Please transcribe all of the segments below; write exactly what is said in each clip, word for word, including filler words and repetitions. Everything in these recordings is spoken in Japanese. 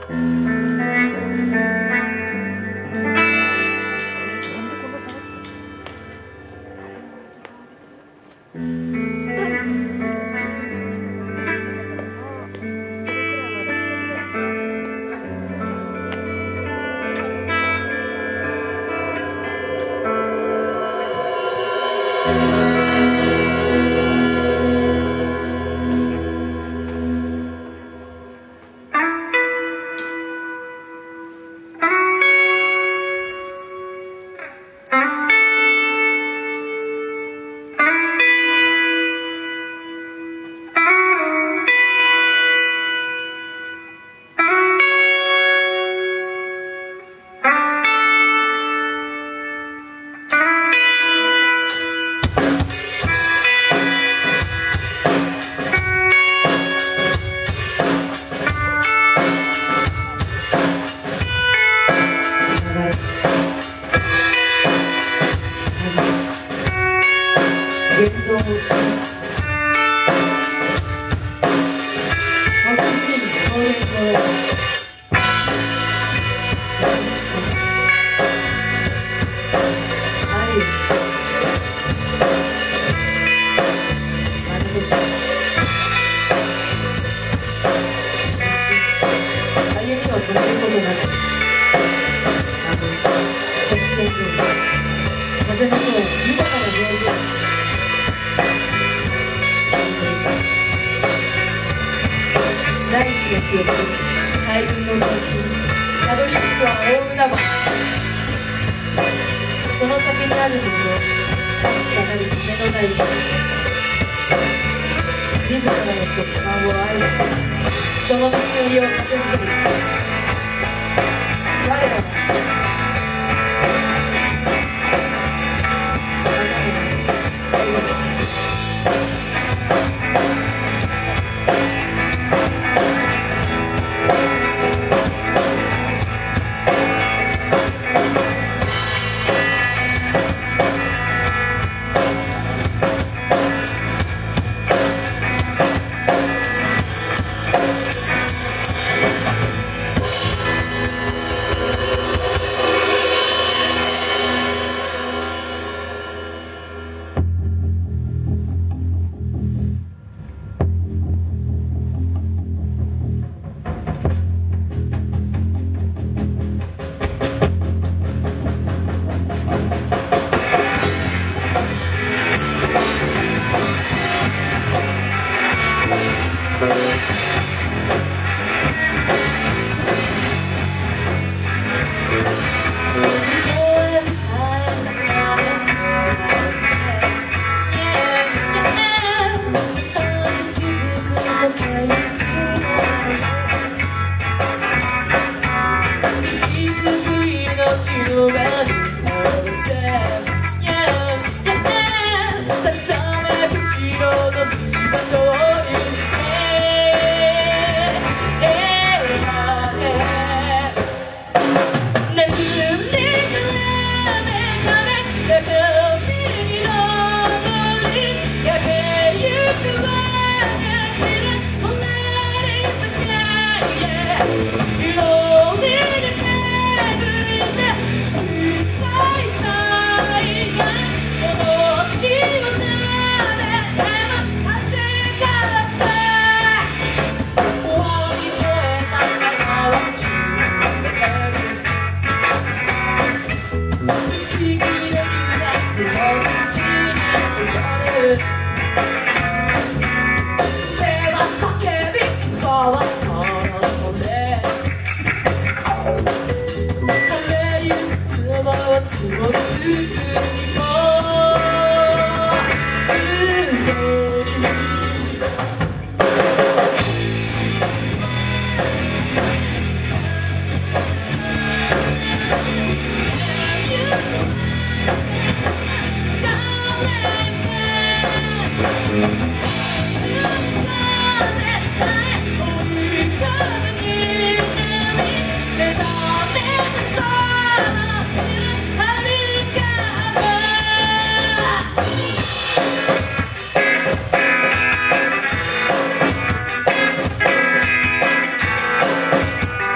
「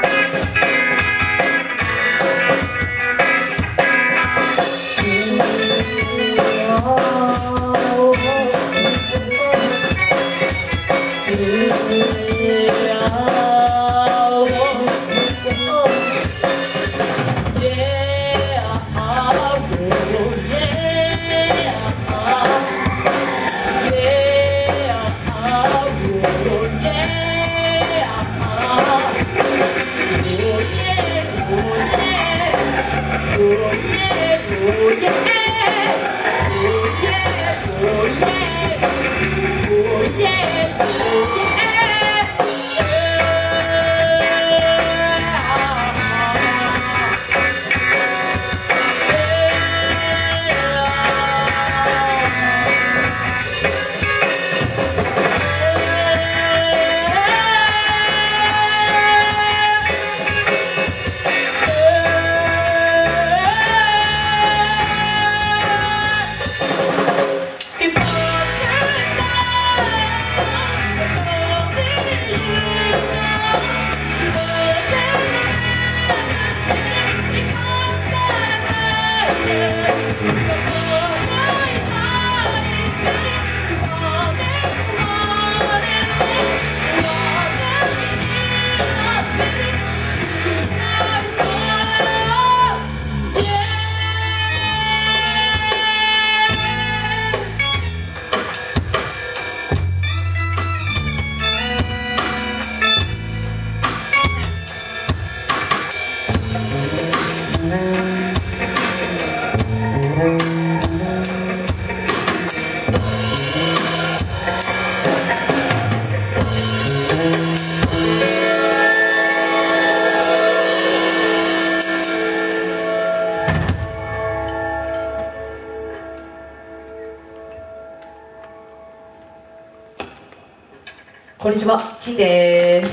こんにちは、ちんです。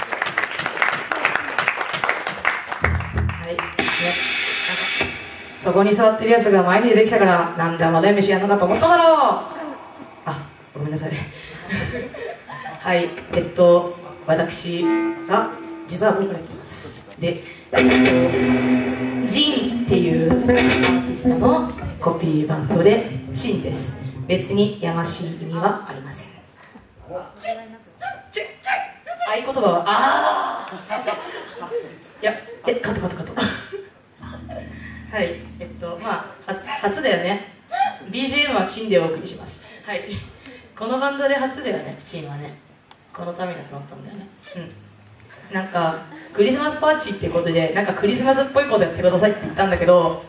はい、ね、なんかそこに座ってるやつが前に出てきたからなんでまだ飯やんのかと思っただろう。あ、ごめんなさい。はい、えっと私が実はボーカルやってます。で、えっとジンっていうアーティストのコピーバンドでチンです。別にやましい意味はありません。合言葉はああいや、え、カットカットカット。はい、えっとまあ初、初だよね。 ビージーエム はチンでお送りします。はい、このバンドで初だよね、チンはね。このために集まったんだよね。うん、なんかクリスマスパーチーってことでなんかクリスマスっぽいことやってくださいって言ったんだけど、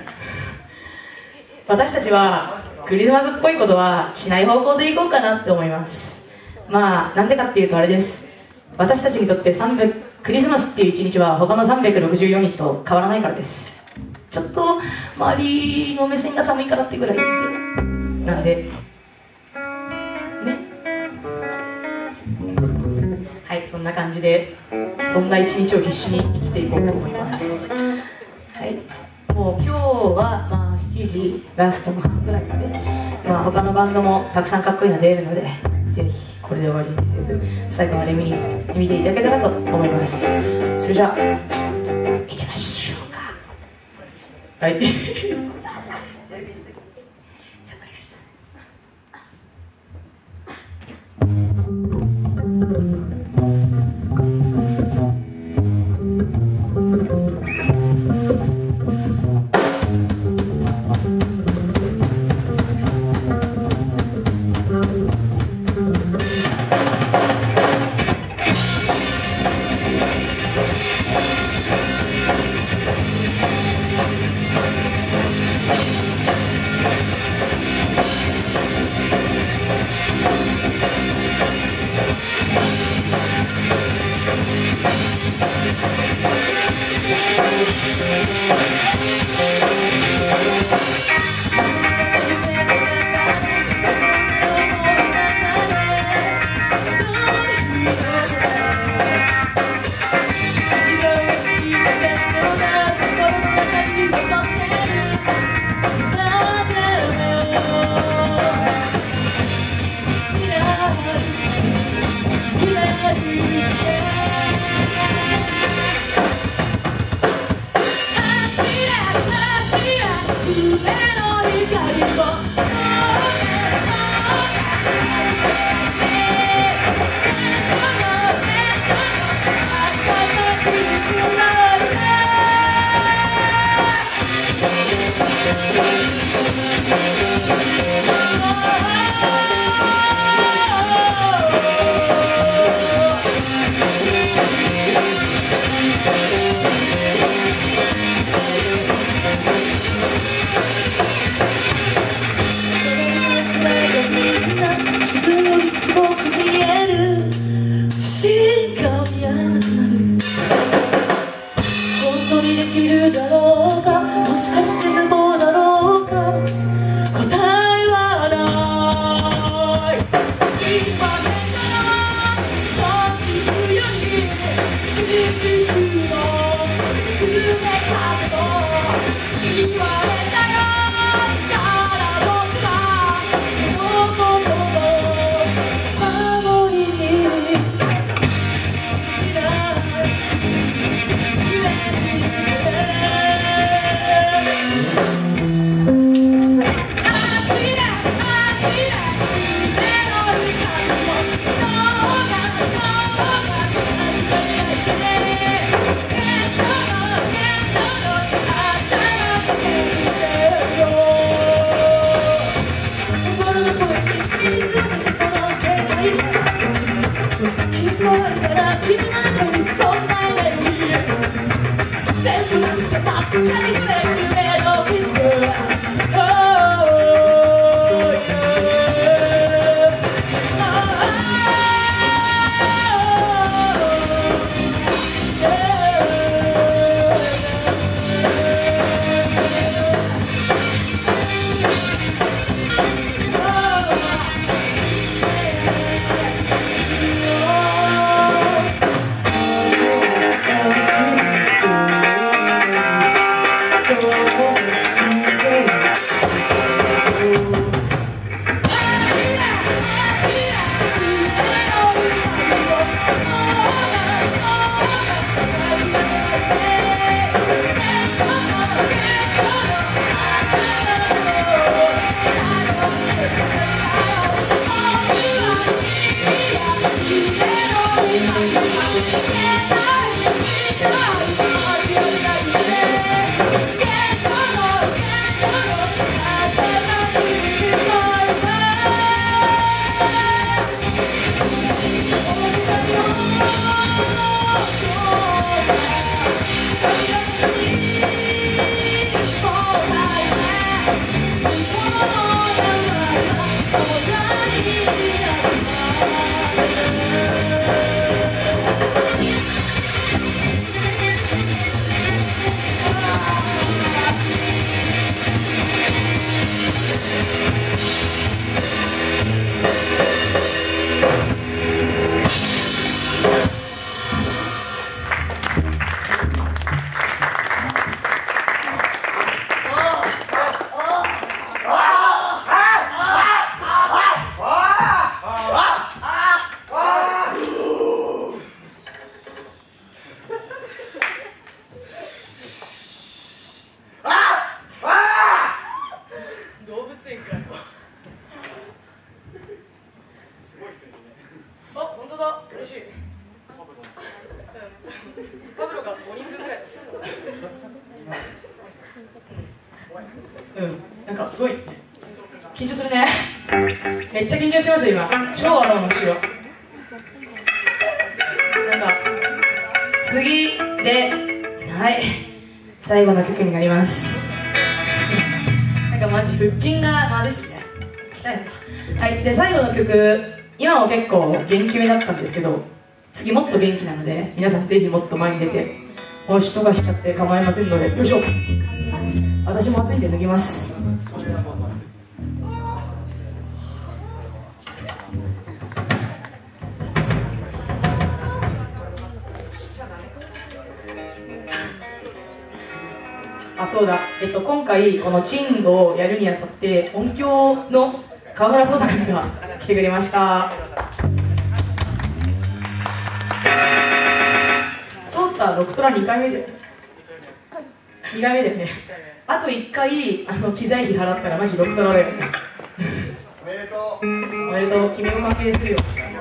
私たちはクリスマスっぽいことはしない方向でいこうかなって思います。まあなんでかっていうとあれです。私たちにとってさんびゃくクリスマスっていう一日は他のさんびゃくろくじゅうよっかと変わらないからです。ちょっと周りの目線が寒いからってぐらいでなんでね。はい、そんな感じでそんな一日を必死に生きていこうと思います。はい、もう今日はまあしちじラストの半ぐらいまで、まあ、他のバンドもたくさんかっこいいの出るので、ぜひこれで終わりにせず最後まで見に見ていただけたらと思います。それじゃあ行きましょうか。はい。 パブロがごにんぶんぐらいうん、なんかすごい緊張するね。めっちゃ緊張します今。超頭の後ろ。なんか次で、はい最後の曲になります。なんかマジ腹筋がまですね。鍛えた。はい、で最後の曲、今も結構元気めだったんですけど、次もっと元気なので皆さんぜひもっと前に出て、もしとかしちゃって構いませんので、よいしょ。私も暑いんで脱ぎます。あ、そうだ、えっと、今回このチンをやるにあたって音響の川村壮太君が来てくれました。壮太ロクトラにかいめでにかいめでね。あといっかいあの機材費払ったらマジロクトラだよね。おめでとう。おめでとう。君も関係するよ。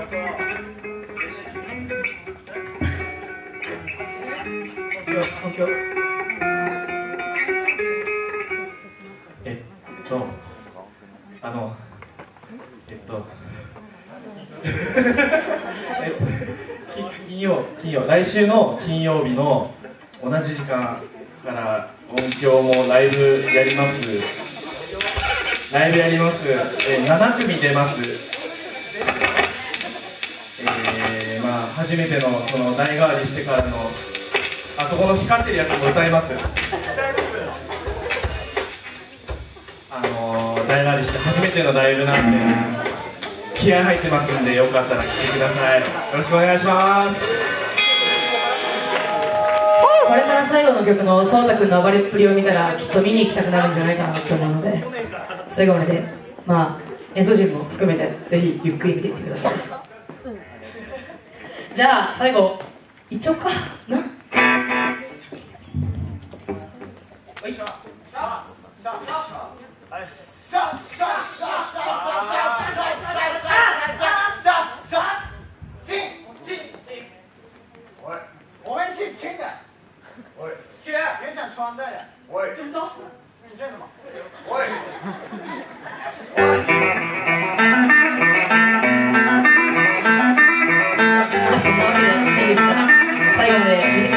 音響。 えっと、あの、えっと、え金曜、金曜、来週の金曜日の同じ時間から音響もライブやります。ライブやります。えー、ななくみ出ます。えー、まあ初めてのその代替わりしてからのあそこの光ってるやつも歌います。あのー、代替わりして初めてのライブなんで気合入ってますんで、よかったら来てください。よろしくお願いします。 これから最後の曲のそうたくんの暴れっぷりを見たらきっと見に行きたくなるんじゃないかなと思うので、最後まで、まあ、演奏陣も含めてぜひゆっくり見ていってください。じゃあ最後いっちゃおうかな。おいしょ。 我们是亲的。喂，去，原厂穿戴的。喂，这么多？你这什么？喂。 そんなわけで、チンでした。最後まで見て